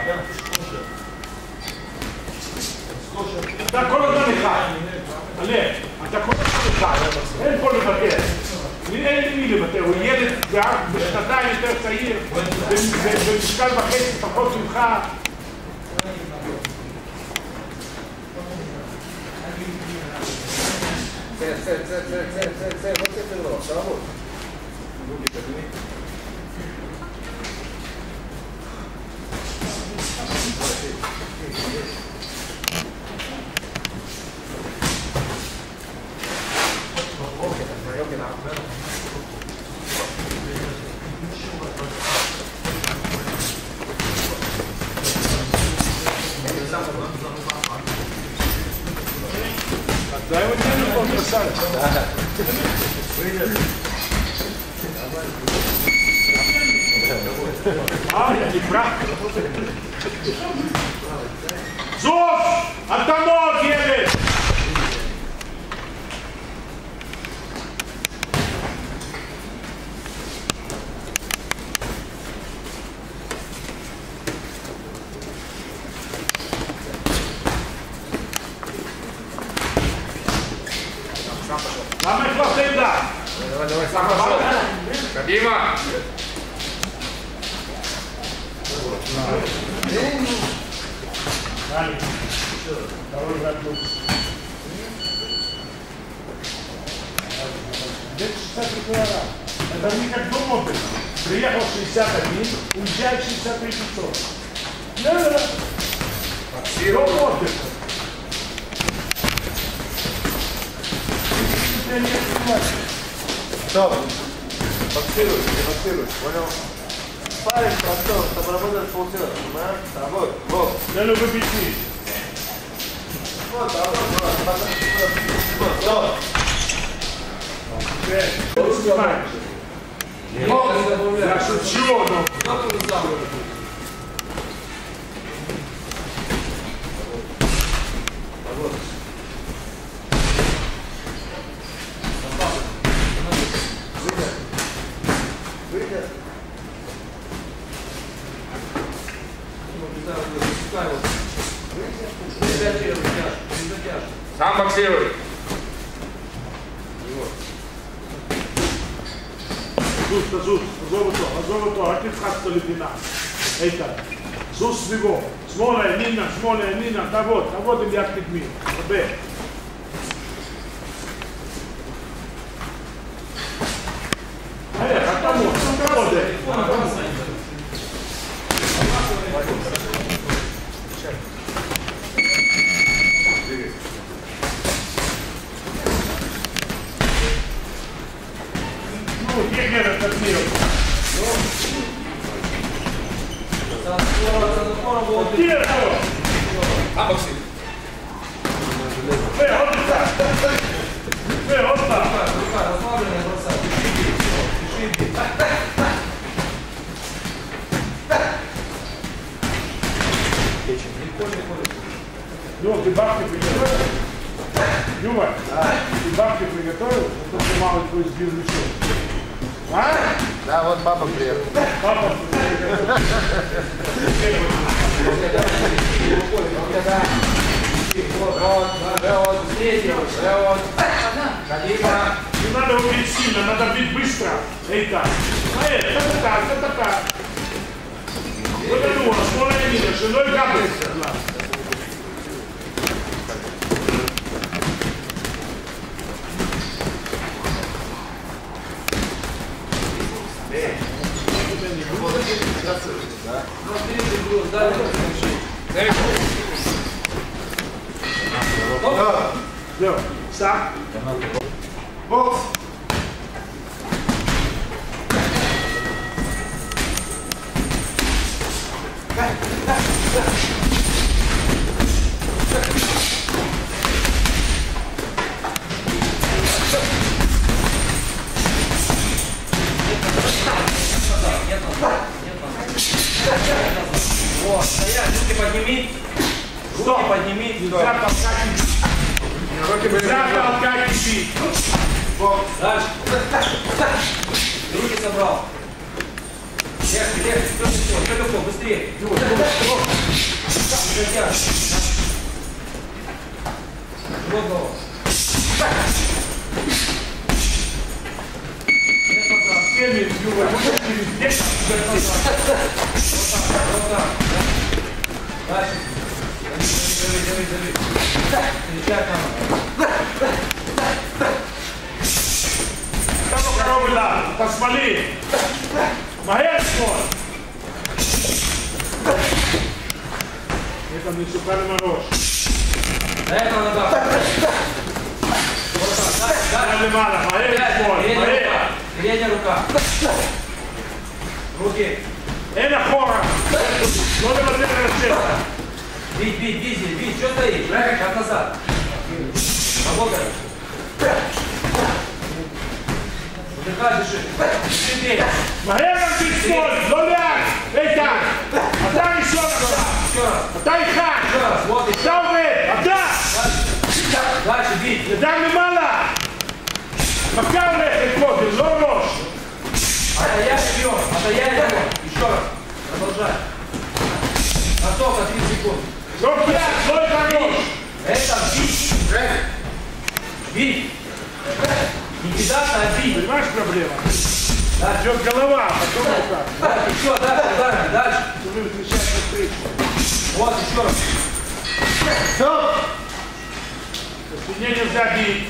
אתה כל הזמן אחד. עלה, אתה כל הזמן אחד. אין פה לוותר. אין לי לוותר. הוא ילד בשנתיים יותר צעיר, במשקל וחצי פחות ממך. זה, לא תפר לו, עכשיו עוד. Дай вот телефон, красавец. Я не прав. Зов! Автомат едет! Лама их лапта им да! Давай, сам пошел! Кабима! Дали. Второй задух. Где-то 63 раз. Это не как дома был. Приехал 61, уезжает 63 часов. Да-да-да. Дом отдыха. Стоп! Фоксируй, понял? Парень простой, чтобы работать полчаса, понимаешь? Работай, вот. Я люблю бить. Вот, вот. Я шучу, но... Сам боксируй. זוז, עזוב אותו, אל תדחק אותו לפינה. איתן, זוז סביבו, שמאלה, ימינה, תעבוד עם יד קדמי, הרבה. אתה תעמוד. Где герат от мира? Где это? А, бокси. Вот так. Расслабленная бросай. Лёва, ты бабки приготовил? Люба, ты бабки приготовил? Чтобы ты мало твой сбил лечо. А? Да, вот папа приехал. Папа не надо убить сильно, надо бить быстро. Эй, так. Так. Вот это у нас, смола не видишь, и ноль капает. Все, сам. Бокс. Вот, стоять, руки подними. Руки подними. Нельзя толкать и бить. Дальше. Руки собрал. Легче, легче, легко, быстрее. Затяжка. Вот голову. Нет назад. Всеми Юра, будет через 10 Нет назад. Вот так. Дальше. Дави. Встречать надо. Кому коровы надо? Посмотри. Моя скоро. Это не шукали мороз. До этого надо. Вот так. Дали мало. Моя скоро. Моя. Передняя рука. Руки. Это хора. Надо вот это расчесть. Бить, что стоишь? Как назад. Работай. Вдыхай, дыши. Дыши, Моя бить соль. Ловляй. Эй, так. Отдай еще раз. еще раз. Отдай хак. Еще раз. Вот и Отдай. Отдай. дальше бить. Не дай мне мало. Пока он это ходит. Ловишь. Отстоять бьем. Отстоять бьем. Еще раз. Продолжай. Готов на 30 секунд. Руки, свой хорош. Это бить. Бить. Не кидаться, а бить. Понимаешь проблема? Дальше. Идет голова, потом рука. Дальше, еще, дальше, ударами, дальше. Вы выключаете встречу. Вот, еще раз. Стоп! По спине нельзя бить.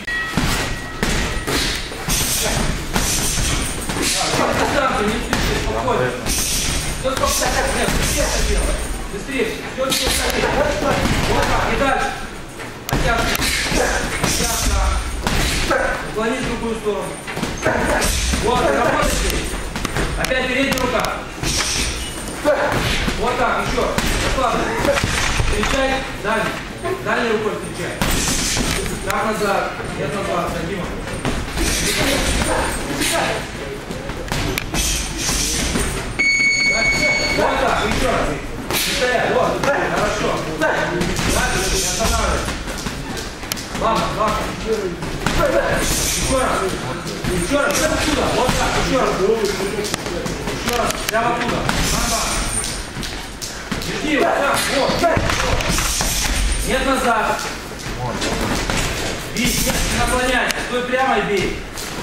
Дистанцию, не спеши, спокойно. Все спокойно, нет, быстрее это делай. Быстрее, все быстрее. Вот так, и дальше. Оттяжка. Уклонись в другую сторону. Вот, работайте. Опять передняя рука. Вот так, еще. Расслабься. Встречай дальней. Дальней рукой встречай. Так назад. Нет назад. Дима. Вот так, еще раз. Не стоять. Вот. Хорошо. Дальше не останавливай. Ладно. Еще раз. Еще раз. Прямо оттуда. Вот так. Еще раз. Еще раз. Прямо оттуда. Держи. Вот так. Вот. Нет назад. Бей. Не наклоняйся. Стой прямо и бей.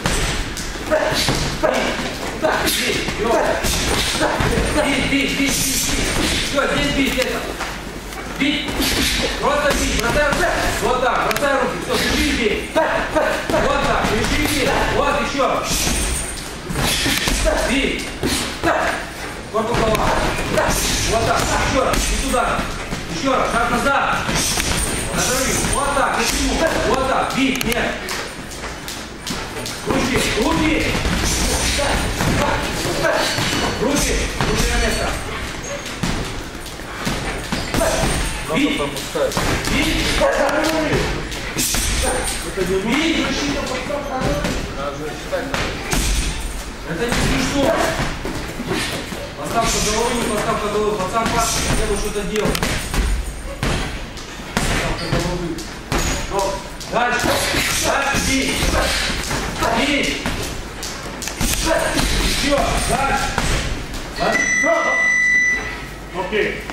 Бей. Все, здесь бить это. Бить. Просто бить. Бросай руки. Вот так. Бросай руки. Все, держи и бей. Вот так. Держи и бей. Вот еще. Бей. Корпус голова. Вот так. Еще раз. И туда. Еще раз. Шаг назад. Оторви. Вот так. Не сниму. Вот так. Бить. Нет. Руки. Руки на место. Бить. Бить. Бить. Это не смешно. Поставка головы, не поставка головы. Пацан Паша, я бы что-то делал. Поставка головы. Дальше. Дальше бить. Бить. Еще. Дальше. Окей.